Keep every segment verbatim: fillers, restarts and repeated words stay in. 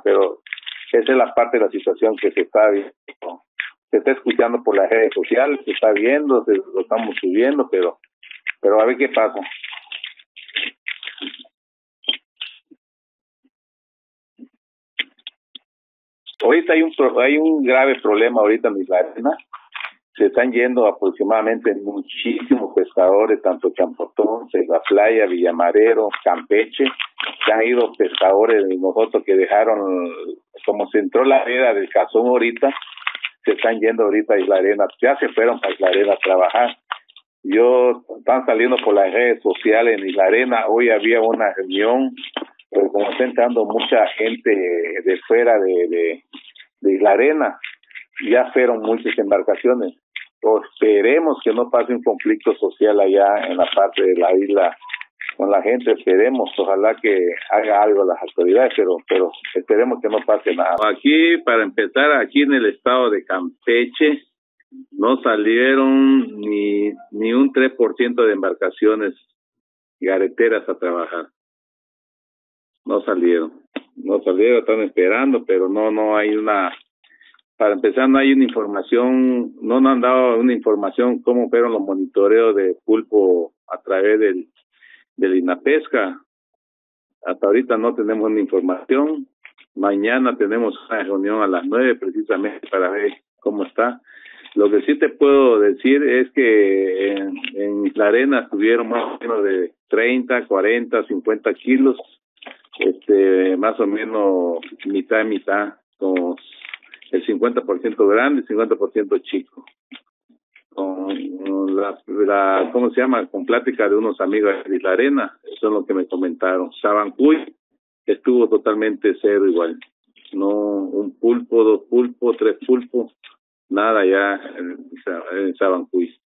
pero esa es la parte de la situación que se está viendo, se está escuchando por las redes sociales, se está viendo, se, lo estamos subiendo, pero pero a ver qué pasa. Ahorita hay un hay un grave problema ahorita en Isla Arena. Se están yendo aproximadamente muchísimos pescadores, tanto Champotón, La Playa, Villamarero, Campeche. Se han ido pescadores de nosotros que dejaron, como se entró la era del cazón ahorita, se están yendo ahorita a Isla Arena, ya se fueron para Isla Arena a trabajar. Yo, están saliendo por las redes sociales en Isla Arena, hoy había una reunión, pero como está entrando mucha gente de fuera de, de, de Isla Arena, ya fueron muchas embarcaciones. O esperemos que no pase un conflicto social allá en la parte de la isla con la gente, esperemos, ojalá que haga algo las autoridades, pero pero esperemos que no pase nada. Aquí, para empezar, aquí en el estado de Campeche, no salieron ni, ni un tres por ciento de embarcaciones gareteras a trabajar. No salieron, no salieron, están esperando, pero no, no hay una... Para empezar, no hay una información, no nos han dado una información cómo fueron los monitoreos de pulpo a través del, del INAPESCA. Hasta ahorita no tenemos una información. Mañana tenemos una reunión a las nueve precisamente para ver cómo está. Lo que sí te puedo decir es que en, en Isla Arena tuvieron más o menos de treinta, cuarenta, cincuenta kilos, este, más o menos mitad y mitad, como el cincuenta por ciento grande y cincuenta por ciento chico. Con la, la, ¿cómo se llama? Con plática de unos amigos de Isla Arena, eso es lo que me comentaron. Sabancuy estuvo totalmente cero igual. No, un pulpo, dos pulpos, tres pulpos, nada ya en, en Sabancuy.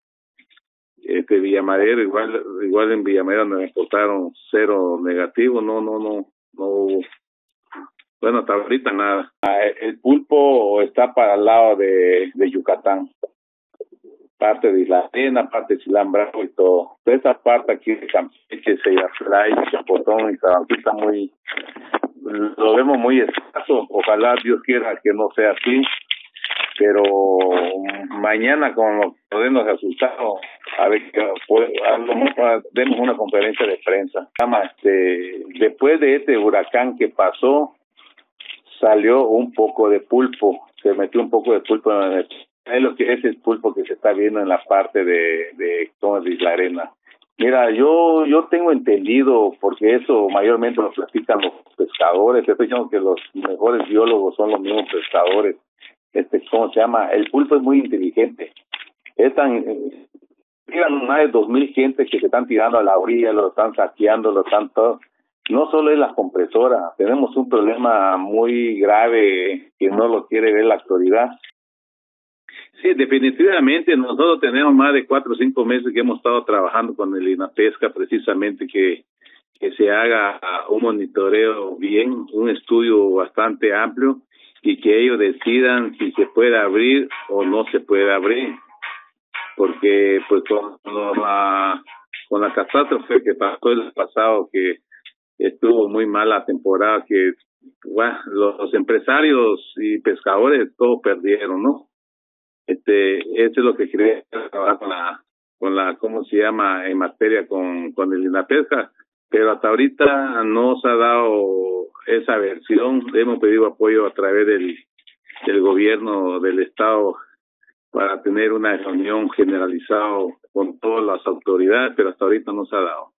Este Villamadero, igual, igual en Villamadero me reportaron cero negativo, no, no, no, no hubo. Bueno, hasta ahorita nada. El pulpo está para el lado de, de Yucatán, parte de Isla Arena, parte de Silán Bravo y todo. Esa parte aquí de Campeche, Playa, Chapotón y Sabancuy está muy, lo vemos muy escaso. Ojalá Dios quiera que no sea así, pero mañana con los podemos resultados, a ver que pues, demos una conferencia de prensa. Este, después de este huracán que pasó, salió un poco de pulpo, se metió un poco de pulpo en el, es lo que es el pulpo que se está viendo en la parte de de, de Isla Arena. Mira, yo yo tengo entendido, porque eso mayormente lo platican los pescadores, estoy diciendo que los mejores biólogos son los mismos pescadores. Este, ¿cómo se llama? El pulpo es muy inteligente. Es tan, tiran más de dos mil gente que se están tirando a la orilla, lo están saqueando, lo están todo. No solo es la compresora, tenemos un problema muy grave que no lo quiere ver la autoridad. Sí, definitivamente nosotros tenemos más de cuatro o cinco meses que hemos estado trabajando con el INAPESCA precisamente que, que se haga un monitoreo bien, un estudio bastante amplio y que ellos decidan si se puede abrir o no se puede abrir. Porque pues con, con la con la catástrofe que pasó el pasado, que estuvo muy mala temporada, que bueno, los, los empresarios y pescadores todos perdieron, ¿no? Este, eso es lo que quería trabajar con la, con la, ¿cómo se llama? En materia con, con el INAPESCA, pero hasta ahorita no se ha dado esa versión. Hemos pedido apoyo a través del, del gobierno del estado para tener una reunión generalizada con todas las autoridades, pero hasta ahorita no se ha dado.